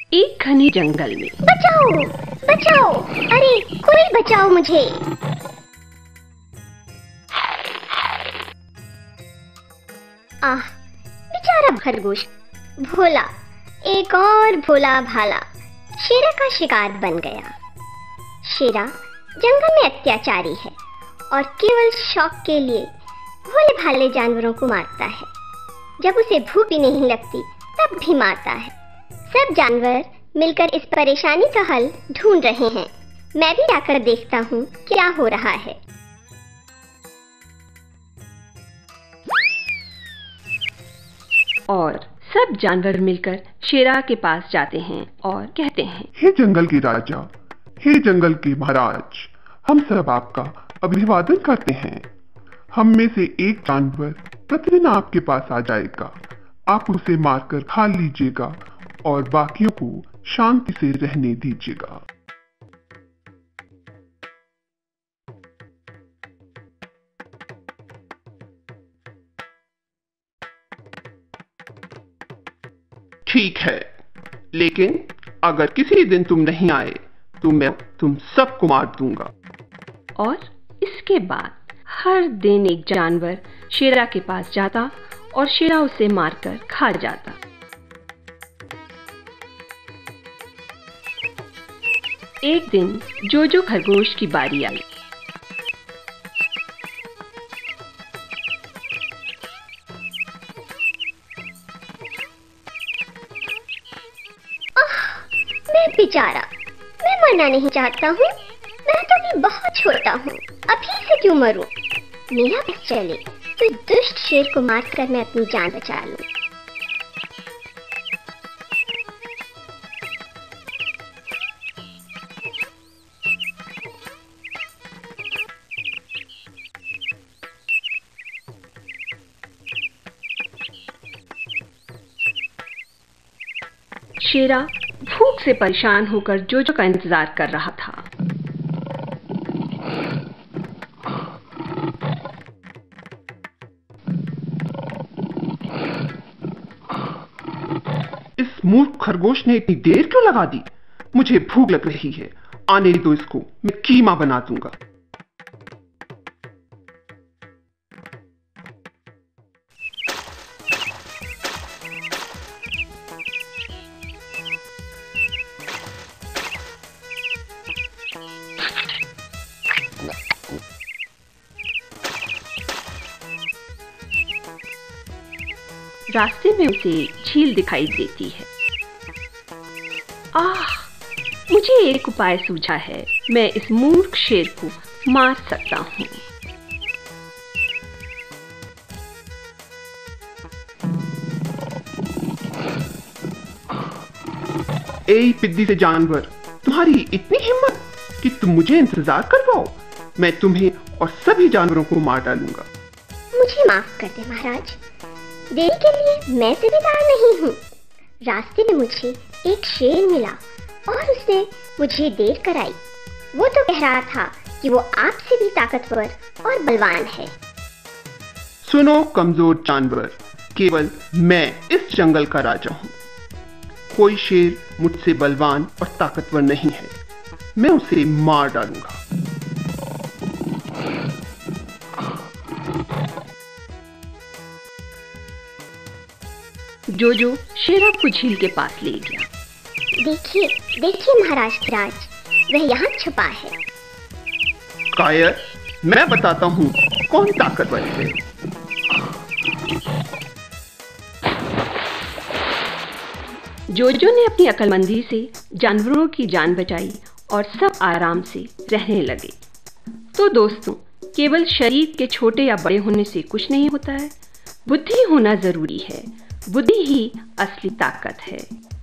एक घने जंगल में। बचाओ बचाओ, अरे कोई बचाओ मुझे। आह, बेचारा खरगोश भोला, एक और भोला भाला शेरा का शिकार बन गया। शेरा जंगल में अत्याचारी है और केवल शौक के लिए भोले भाले जानवरों को मारता है। जब उसे भूख भी नहीं लगती तब भी मारता है। सब जानवर मिलकर इस परेशानी का हल ढूंढ रहे हैं। मैं भी आकर देखता हूँ क्या हो रहा है। और सब जानवर मिलकर शेरा के पास जाते हैं और कहते हैं, हे जंगल के राजा, हे जंगल के महाराज, हम सब आपका अभिवादन करते हैं। हम में से एक जानवर प्रतिदिन आपके पास आ जाएगा। आप उसे मारकर खा लीजिएगा और बाकियों को शांति से रहने दीजिएगा। ठीक है, लेकिन अगर किसी दिन तुम नहीं आए तो मैं तुम सबको मार दूंगा। और इसके बाद हर दिन एक जानवर शेरा के पास जाता और शेरा उसे मारकर खा जाता। एक दिन जोजो खरगोश की बारी आई। मैं बेचारा, मैं मरना नहीं चाहता हूँ। मैं तो भी बहुत छोटा हूँ, अभी से क्यों मरूं? मेरा बस चले तो दुष्ट शेर को मारकर मैं अपनी जान बचा लूं। शेरा भूख से परेशान होकर जोजो का इंतजार कर रहा था। इस मूर्ख खरगोश ने इतनी देर क्यों लगा दी? मुझे भूख लग रही है, आने दो इसको, मैं कीमा बना दूंगा। रास्ते में उसे झील दिखाई देती है। आह, मुझे एक उपाय सूझा है। मैं इस मूर्ख शेर को मार सकता हूँ। ए पिद्दी से जानवर, तुम्हारी इतनी हिम्मत कि तुम मुझे इंतजार करवाओ। मैं तुम्हें और सभी जानवरों को मार डालूंगा। मुझे माफ कर दे महाराज, देरी के लिए मैं जिम्मेदार नहीं हूँ। रास्ते में मुझे एक शेर मिला और उसने मुझे देर कराई। वो तो कह रहा था कि वो आपसे भी ताकतवर और बलवान है। सुनो कमजोर जानवर, केवल मैं इस जंगल का राजा हूँ। कोई शेर मुझसे बलवान और ताकतवर नहीं है। मैं उसे मार डालूंगा। जोजो शेरा को झील के पास ले गया। देखिए देखिए महाराज राज, वह यहाँ छुपा है। कायर, मैं बताता हूँ कौन ताकतवर है। जोजो ने अपनी अक्लमंदी से जानवरों की जान बचाई और सब आराम से रहने लगे। तो दोस्तों, केवल शरीर के छोटे या बड़े होने से कुछ नहीं होता है। बुद्धि होना जरूरी है। बुद्धि ही असली ताकत है।